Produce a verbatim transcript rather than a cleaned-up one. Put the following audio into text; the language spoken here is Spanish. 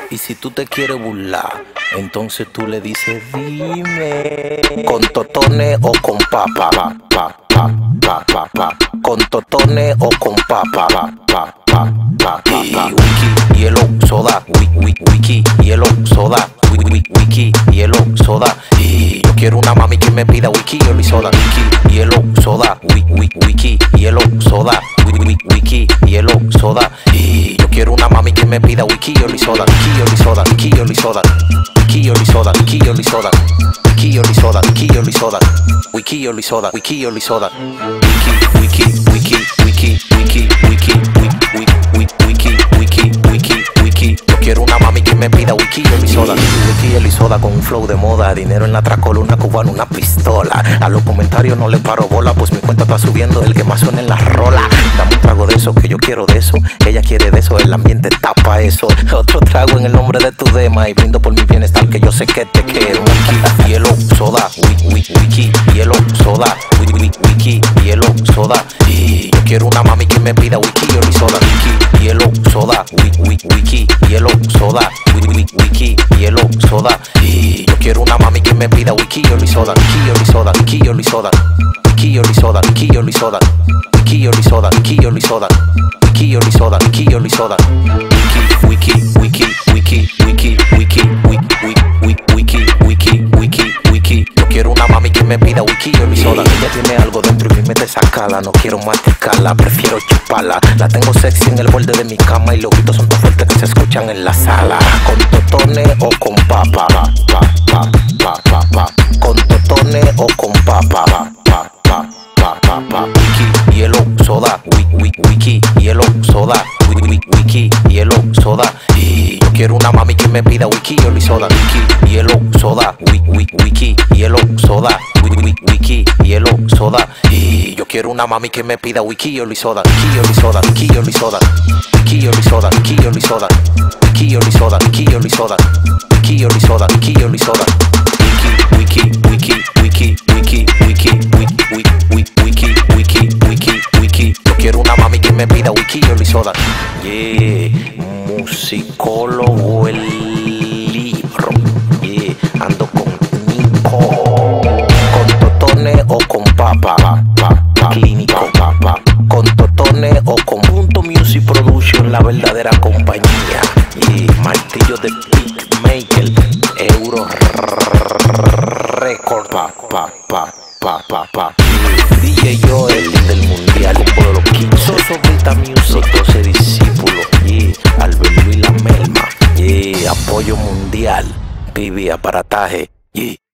Y si tú te quieres burlar, entonces tú le dices, dime, con totones o con papa, pa, pa, pa, pa, pa, pa. Con totones o con papa, pa, pa, pa, pa, pa. Y wiki, hielo, soda, wiki, wiki, hielo, soda, wiki, wiki, hielo, soda. Y yo quiero una mami que me pida wiki, hielo y soda, wiki, hielo, soda, wiki, wiki, hielo, soda, wiki, wiki, hielo, soda. Y yo quiero una mami que me pida wiki, hielo y soda, wiki, hielo y soda, wiki, hielo y soda, wiki, hielo y soda, wiki, hielo y soda, wiki, hielo y soda, wiki, hielo y soda, wiki, hielo y soda, wiki, hielo y soda, wiki, wiki, wiki, wiki, wiki, wiki, wiki, wiki, wiki, wiki, wiki. Yo quiero una mami que me pida wiki, hielo y soda, wiki, hielo y soda con un flow de moda, dinero en la tracola, una cubana, una pistola. A los comentarios no le paro bola, pues mi cuenta está subiendo, el que más suena en la rola. Dame un trago de eso, que yo quiero de eso, ella quiere de eso, el ambiente tapa eso. Otro trago en el nombre de tu dema y brindo por mi bienestar, que yo sé que te quiero. Wiki, hielo, soda, wiki, wiki, wiki, hielo, soda, wiki, wiki, wiki, hielo, soda. Y yo quiero una mami que me pida wiki, hielo y soda, wiki, hielo, soda, wiki, wiki, wiki, hielo, soda, wiki, wiki, wiki, hielo, soda. Y yo quiero una mami que me pida wiki, hielo y soda, wiki, hielo y soda, wiki, hielo y soda, wiki, hielo y soda, wiki, hielo y soda, wiki, hielo y soda, wiki, hielo y soda, wiki, hielo y soda, wiki, hielo y soda, wiki, wiki, wiki, wiki, wiki, wiki, wiki, wiki, wiki, wiki, wiki. Yo quiero una mami que me pida wiki, hielo y soda. Ella tiene algo dentro y mi mente sacala, no quiero masticarla, prefiero chuparla. La tengo sexy en el borde de mi cama y los gritos son tan fuertes que se escuchan en la sala. Con totones o con papa, pa, pa, pa, pa, pa, pa. Con totones o con papa, pa, pa, pa, pa, pa, pa. Wiki, hielo, soda, wiki, wiki, wiki, hielo, soda, wiki, wiki, wiki, hielo, soda. Y yo quiero una mami que me pida wiki, hielo y soda, wiki, hielo, soda, wiki, wiki, wiki, hielo, soda, wiki, wiki, wiki, hielo, soda. Y yo quiero una mami que me pida wiki, hielo y soda, wiki, hielo y soda, wiki, hielo y soda, wiki, hielo y soda, wiki, hielo y soda, wiki, hielo y soda, wiki, hielo y soda, wiki, hielo y soda, wiki, hielo y soda. Wiki, wiki, wiki, wiki, wiki, wiki, wiki, wiki, wiki, wiki, wiki. Yo quiero una mami que me pida wiki, hielo y soda. Yeah, musicólogo el libro. Yeah, ando con Nico. Con totones o con papa, pa, pa, pa, clínico, pa, pa. Con totones o con Punto Music Production, la verdadera compañía. Yeah, martillo de Beatmaker, Euro Record, pa, pa, pa, pa, pa, pa. D J Joel del mundial, con los quince, Soso Vita Music, los doce discípulos, yeah, Albert Luis La Melma, yeah, apoyo mundial, Vivi aparataje, yeah.